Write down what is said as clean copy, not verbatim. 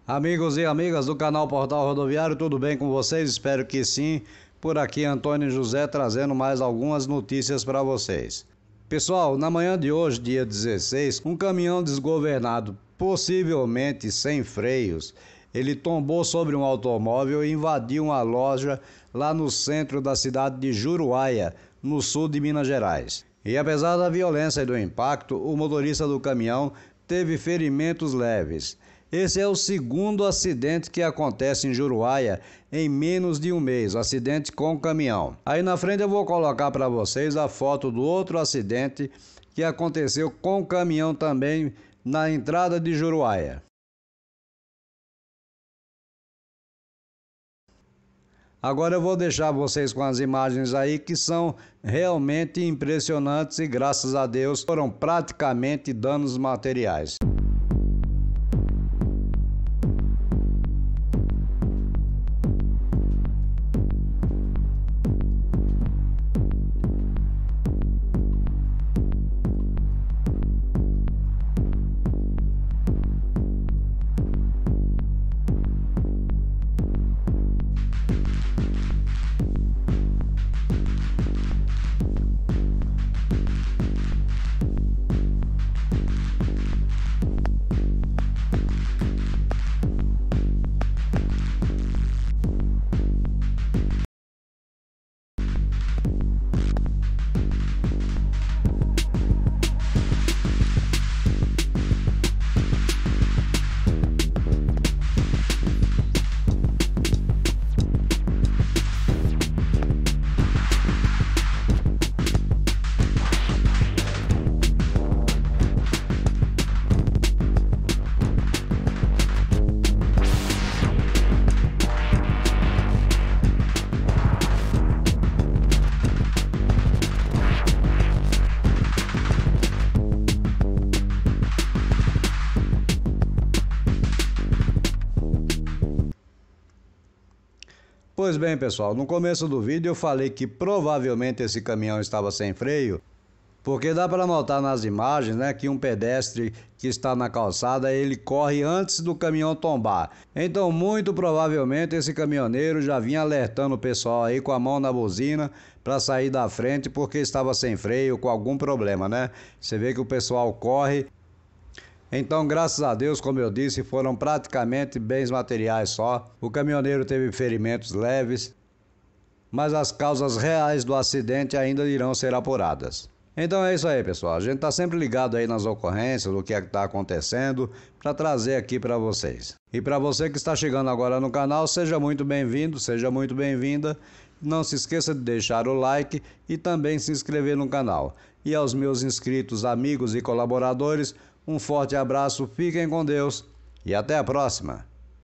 Amigos e amigas do canal Portal Rodoviário, tudo bem com vocês? Espero que sim. Por aqui Antônio José trazendo mais algumas notícias para vocês. Pessoal, na manhã de hoje, dia 16, um caminhão desgovernado, possivelmente sem freios, ele tombou sobre um automóvel e invadiu uma loja lá no centro da cidade de Juruáia, no sul de Minas Gerais. E apesar da violência e do impacto, o motorista do caminhão teve ferimentos leves. Esse é o segundo acidente que acontece em Juruáia em menos de um mês, acidente com caminhão. Aí na frente eu vou colocar para vocês a foto do outro acidente que aconteceu com caminhão também na entrada de Juruáia. Agora eu vou deixar vocês com as imagens aí que são realmente impressionantes e graças a Deus foram praticamente danos materiais. Pois bem, pessoal, no começo do vídeo eu falei que provavelmente esse caminhão estava sem freio, porque dá para notar nas imagens, né, que um pedestre que está na calçada, ele corre antes do caminhão tombar. Então, muito provavelmente esse caminhoneiro já vinha alertando o pessoal aí com a mão na buzina para sair da frente porque estava sem freio, com algum problema, né? Você vê que o pessoal corre. Então, graças a Deus, como eu disse, foram praticamente bens materiais só. O caminhoneiro teve ferimentos leves, mas as causas reais do acidente ainda irão ser apuradas. Então é isso aí, pessoal. A gente está sempre ligado aí nas ocorrências, do que é que está acontecendo, para trazer aqui para vocês. E para você que está chegando agora no canal, seja muito bem-vindo, seja muito bem-vinda. Não se esqueça de deixar o like e também se inscrever no canal. E aos meus inscritos, amigos e colaboradores, um forte abraço, fiquem com Deus e até a próxima!